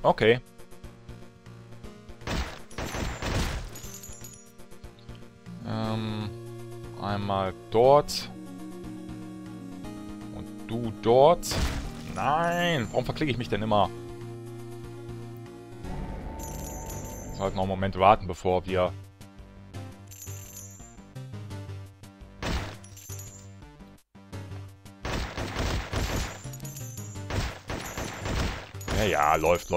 Okay. Einmal dort. Und du dort. Nein! Warum verklicke ich mich denn immer? Wir sollten noch einen Moment warten, bevor wir... Ja, läuft.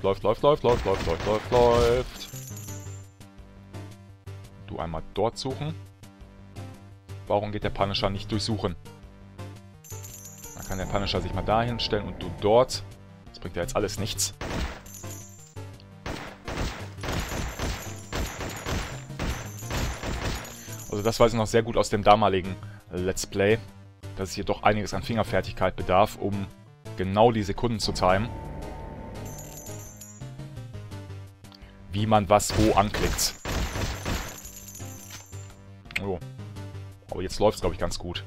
Du einmal dort suchen. Warum geht der Punisher nicht durchsuchen? Dann kann der Punisher sich mal dahin stellen und du dort. Das bringt ja jetzt alles nichts. Also das weiß ich noch sehr gut aus dem damaligen Let's Play, dass es hier doch einiges an Fingerfertigkeit bedarf, um genau die Sekunden zu timen. Wie man was wo anklickt. Oh. Aber jetzt läuft es, glaube ich, ganz gut.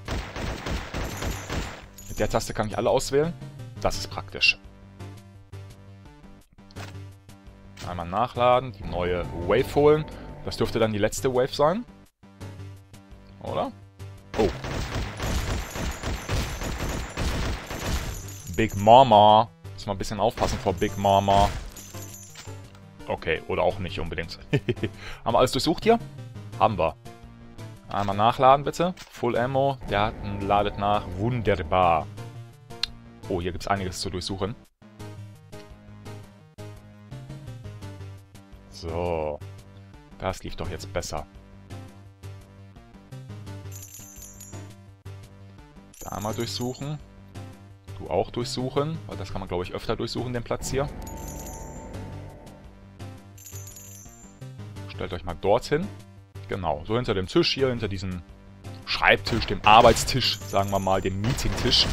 Mit der Taste kann ich alle auswählen. Das ist praktisch. Einmal nachladen, die neue Wave holen. Das dürfte dann die letzte Wave sein. Oder? Oh. Big Mama. Muss mal ein bisschen aufpassen vor Big Mama. Okay, oder auch nicht unbedingt. Haben wir alles durchsucht hier? Haben wir. Einmal nachladen bitte. Full Ammo. Der ladet nach. Wunderbar. Oh, hier gibt es einiges zu durchsuchen. So. Das lief doch jetzt besser. Da einmal durchsuchen. Du auch durchsuchen. Weil das kann man, glaube ich, öfter durchsuchen, den Platz hier. Stellt euch mal dorthin. Genau, so hinter dem Tisch hier, hinter diesem Schreibtisch, dem Arbeitstisch, sagen wir mal, dem Meetingtisch.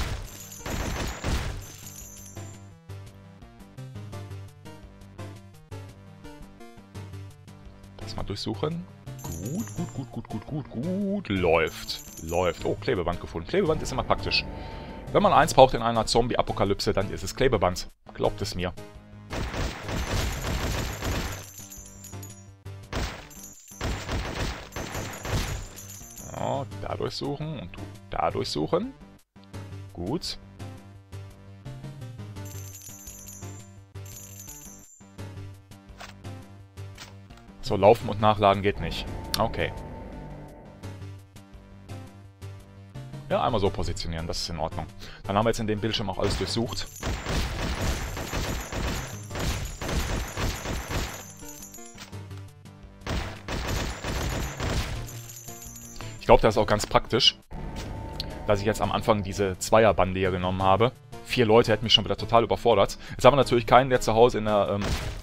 Das mal durchsuchen. Gut. Läuft. Oh, Klebeband gefunden. Klebeband ist immer praktisch. Wenn man eins braucht in einer Zombie-Apokalypse, dann ist es Klebeband. Glaubt es mir. So, da durchsuchen und da durchsuchen. Gut. So, laufen und nachladen geht nicht. Okay. Ja, einmal so positionieren, das ist in Ordnung. Dann haben wir jetzt in dem Bildschirm auch alles durchsucht. Ich glaube, das ist auch ganz praktisch, dass ich jetzt am Anfang diese Zweierbande hier genommen habe. 4 Leute hätten mich schon wieder total überfordert. Jetzt haben wir natürlich keinen, der zu Hause in der...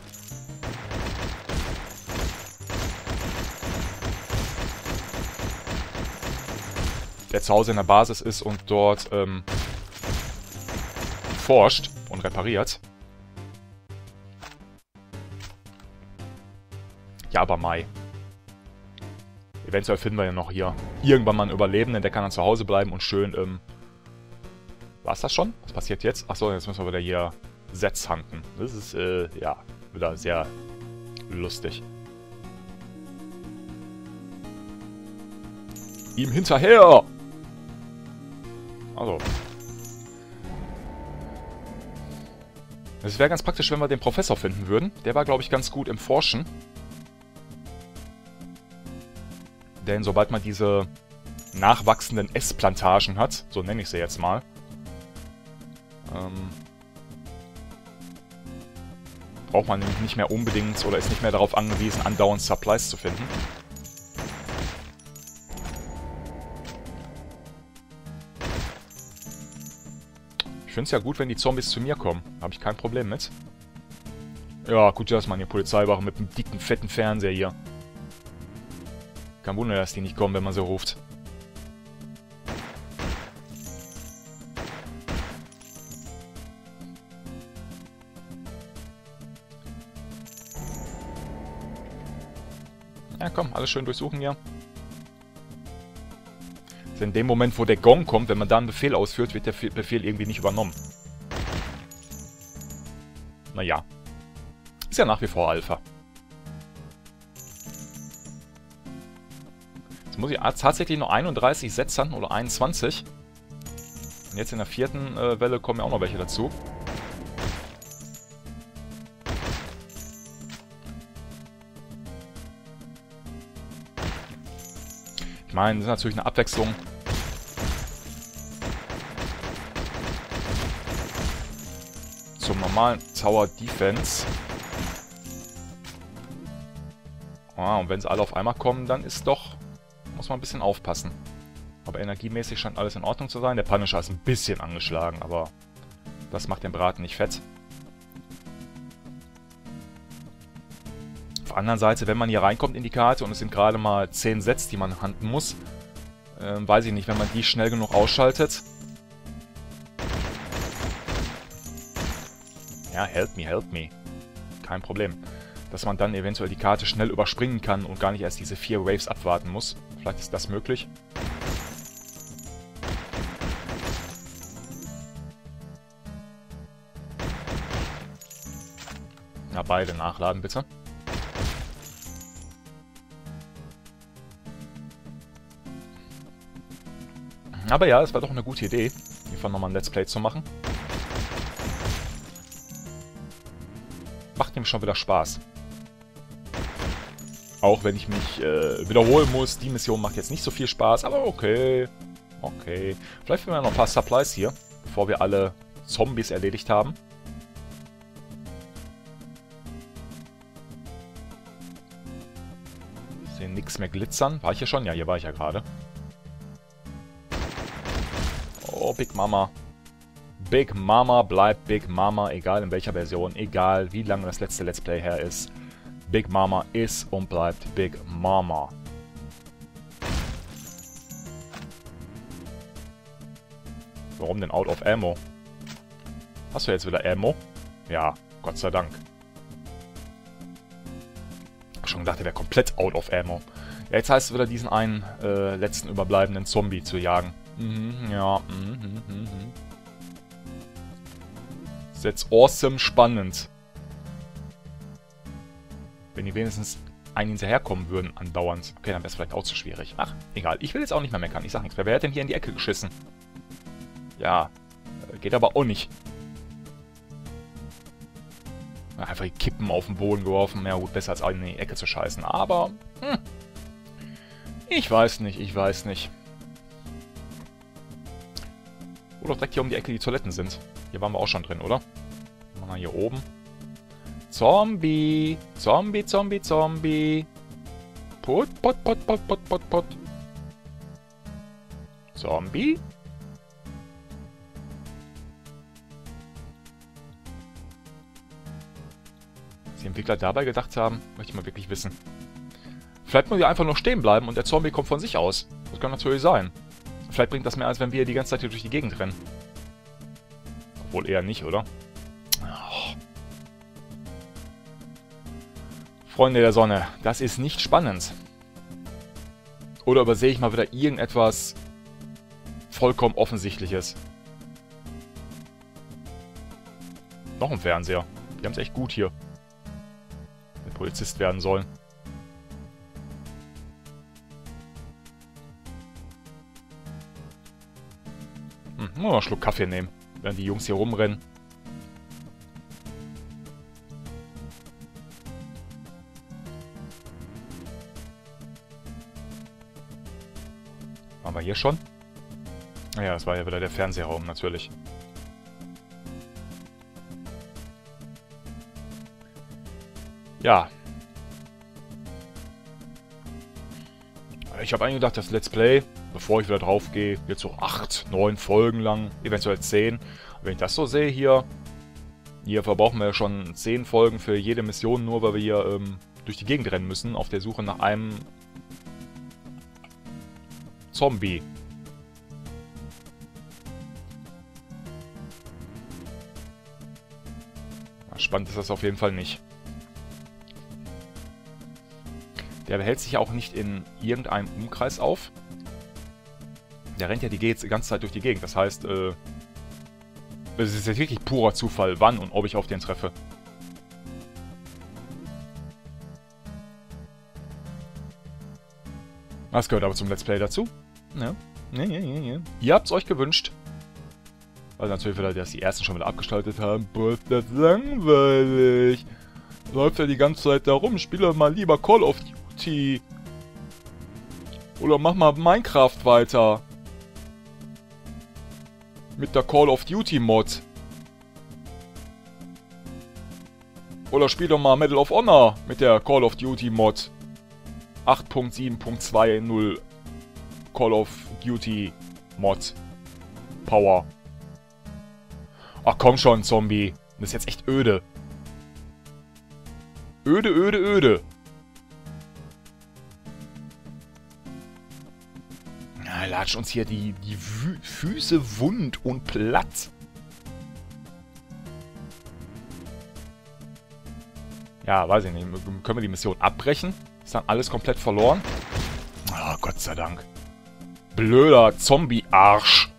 der zu Hause in der Basis ist und dort forscht und repariert. Ja, aber Mai. Eventuell finden wir ja noch hier irgendwann mal einen Überlebenden, der kann dann zu Hause bleiben und schön, war's das schon? Was passiert jetzt? Achso, jetzt müssen wir wieder hier Sets hunten. Das ist, ja, wieder sehr lustig. Ihm hinterher! Also. Es wäre ganz praktisch, wenn wir den Professor finden würden. Der war, glaube ich, ganz gut im Forschen. Denn sobald man diese nachwachsenden Essplantagen hat, so nenne ich sie jetzt mal, braucht man nicht mehr unbedingt oder ist nicht mehr darauf angewiesen, andauernd Supplies zu finden. Ich finde es ja gut, wenn die Zombies zu mir kommen. Da habe ich kein Problem mit. Ja, gut, dass man hier Polizeiwache mit einem dicken, fetten Fernseher hier. Kein Wunder, dass die nicht kommen, wenn man sie ruft. Ja, komm, alles schön durchsuchen hier. Also in dem Moment, wo der Gong kommt, wenn man da einen Befehl ausführt, wird der Befehl irgendwie nicht übernommen. Naja. Ist ja nach wie vor Alpha. Jetzt muss ich tatsächlich noch 31 Setzern oder 21. Und jetzt in der 4. Welle kommen ja auch noch welche dazu. Ich meine, das ist natürlich eine Abwechslung. Zum normalen Tower Defense. Ah, und wenn sie alle auf einmal kommen, dann ist doch... Muss man ein bisschen aufpassen. Aber energiemäßig scheint alles in Ordnung zu sein. Der Punisher ist ein bisschen angeschlagen, aber das macht den Braten nicht fett. Auf der anderen Seite, wenn man hier reinkommt in die Karte und es sind gerade mal 10 Sets, die man handeln muss, weiß ich nicht, wenn man die schnell genug ausschaltet. Ja, help me. Kein Problem. Dass man dann eventuell die Karte schnell überspringen kann und gar nicht erst diese 4 Waves abwarten muss. Vielleicht ist das möglich. Na, beide nachladen, bitte. Aber ja, es war doch eine gute Idee, hiervon nochmal ein Let's Play zu machen. Macht nämlich schon wieder Spaß. Auch wenn ich mich wiederholen muss, die Mission macht jetzt nicht so viel Spaß, aber okay. Okay. Vielleicht finden wir noch ein paar Supplies hier, bevor wir alle Zombies erledigt haben. Ich sehe nichts mehr glitzern. War ich hier schon? Ja, hier war ich ja gerade. Oh, Big Mama. Big Mama bleibt Big Mama, egal in welcher Version, egal wie lange das letzte Let's Play her ist. Big Mama ist und bleibt Big Mama. Warum denn out of ammo? Hast du jetzt wieder Ammo? Ja, Gott sei Dank. Ich hab schon gedacht, der wäre komplett out of ammo. Ja, jetzt heißt es wieder, diesen einen letzten überbleibenden Zombie zu jagen. Ja, Ist jetzt awesome spannend. Wenn die wenigstens einen hinterherkommen würden, andauernd. Okay, dann wäre es vielleicht auch zu schwierig. Ach, egal. Ich will jetzt auch nicht mehr meckern. Ich sag nichts mehr. Wer hat denn hier in die Ecke geschissen? Ja, geht aber auch nicht. Einfach die Kippen auf den Boden geworfen. Ja gut, besser als in die Ecke zu scheißen. Aber, ich weiß nicht, Wo doch direkt hier um die Ecke die Toiletten sind. Hier waren wir auch schon drin, oder? Machen wir hier oben. Zombie! Zombie, Zombie, Zombie! Put. Zombie? Was die Entwickler dabei gedacht haben, möchte ich mal wirklich wissen. Vielleicht muss ich einfach nur stehen bleiben und der Zombie kommt von sich aus. Das kann natürlich sein. Vielleicht bringt das mehr, als wenn wir die ganze Zeit hier durch die Gegend rennen. Obwohl eher nicht, oder? Oh. Freunde der Sonne, das ist nicht spannend. Oder übersehe ich mal wieder irgendetwas vollkommen Offensichtliches? Noch ein Fernseher. Die haben es echt gut hier. Der Polizist werden sollen. Nur noch einen Schluck Kaffee nehmen, während die Jungs hier rumrennen. Waren wir hier schon? Naja, das war ja wieder der Fernsehraum, natürlich. Ja. Ich habe eigentlich gedacht, das Let's Play, bevor ich wieder drauf gehe, wird so 8, 9 Folgen lang, eventuell 10. Wenn ich das so sehe hier verbrauchen wir ja schon 10 Folgen für jede Mission, nur weil wir hier durch die Gegend rennen müssen, auf der Suche nach einem Zombie. Spannend ist das auf jeden Fall nicht. Der behält sich ja auch nicht in irgendeinem Umkreis auf. Der rennt ja die ganze Zeit durch die Gegend. Das heißt, es ist jetzt wirklich purer Zufall, wann und ob ich auf den treffe. Das gehört aber zum Let's Play dazu. Ja. Ihr habt's euch gewünscht. Weil natürlich wieder, dass die ersten schon wieder abgeschaltet haben. Boah, ist das langweilig. Läuft ja die ganze Zeit da rum. Spiele mal lieber Call of Duty. Oder mach mal Minecraft weiter. Mit der Call of Duty Mod. Oder spiel doch mal Medal of Honor mit der Call of Duty Mod. 8.7.20 Call of Duty Mod. Power. Ach komm schon, Zombie. Das ist jetzt echt öde. Öde. Na, latscht uns hier die Füße wund und platt. Ja, weiß ich nicht. Können wir die Mission abbrechen? Ist dann alles komplett verloren? Oh, Gott sei Dank. Blöder Zombie-Arsch.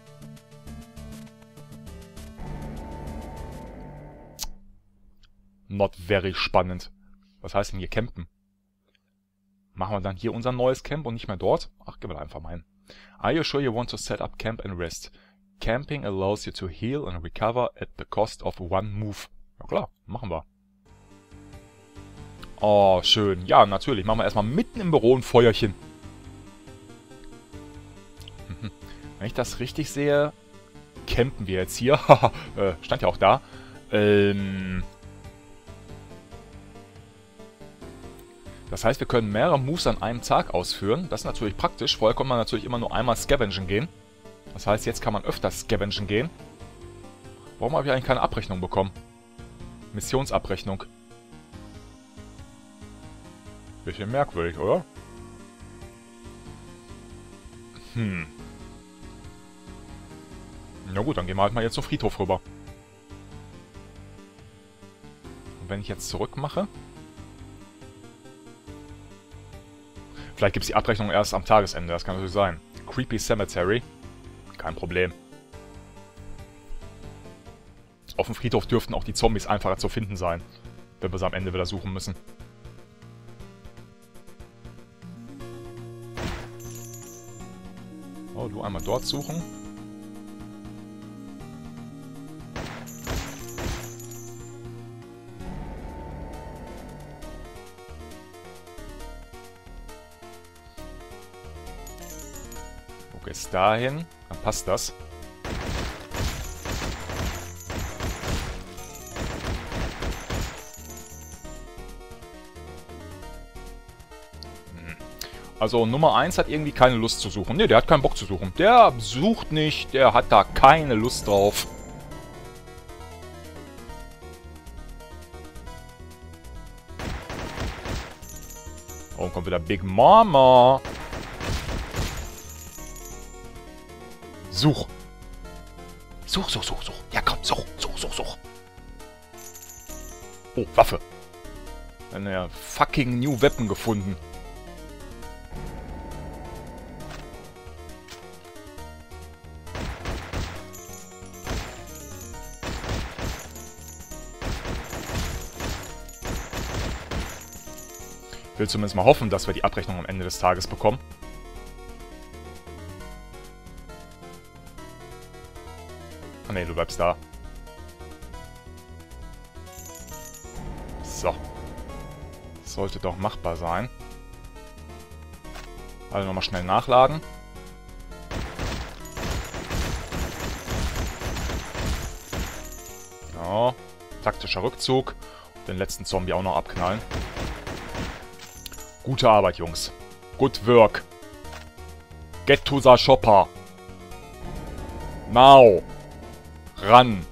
Not very spannend. Was heißt denn hier campen? Machen wir dann hier unser neues Camp und nicht mehr dort? Ach, gehen wir da einfach mal hin. Are you sure you want to set up camp and rest? Camping allows you to heal and recover at the cost of one move. Ja klar, machen wir. Oh, schön. Ja, natürlich. Machen wir erstmal mitten im Büro ein Feuerchen. Wenn ich das richtig sehe, campen wir jetzt hier. Stand ja auch da. Das heißt, wir können mehrere Moves an einem Tag ausführen. Das ist natürlich praktisch. Vorher konnte man natürlich immer nur einmal scavengen gehen. Das heißt, jetzt kann man öfter scavengen gehen. Warum habe ich eigentlich keine Abrechnung bekommen? Missionsabrechnung. Bisschen merkwürdig, oder? Na gut, dann gehen wir halt mal jetzt zum Friedhof rüber. Und wenn ich jetzt zurück mache... Vielleicht gibt es die Abrechnung erst am Tagesende, das kann natürlich sein. Creepy Cemetery. Kein Problem. Auf dem Friedhof dürften auch die Zombies einfacher zu finden sein, wenn wir sie am Ende wieder suchen müssen. Oh, du einmal dort suchen. Du gehst dahin, dann passt das. Also Nummer 1 hat irgendwie keine Lust zu suchen. Ne, der hat keinen Bock zu suchen. Der sucht nicht, der hat da keine Lust drauf. Oh, und kommt wieder Big Mama. Such. Such. Ja, komm, such. Oh, Waffe. Eine fucking New Weapon gefunden. Ich will zumindest mal hoffen, dass wir die Abrechnung am Ende des Tages bekommen. Ah ne, du bleibst da. So. Sollte doch machbar sein. Also nochmal schnell nachladen. Ja, taktischer Rückzug. Den letzten Zombie auch noch abknallen. Gute Arbeit, Jungs. Good work. Get to the shopper. Now. Ran.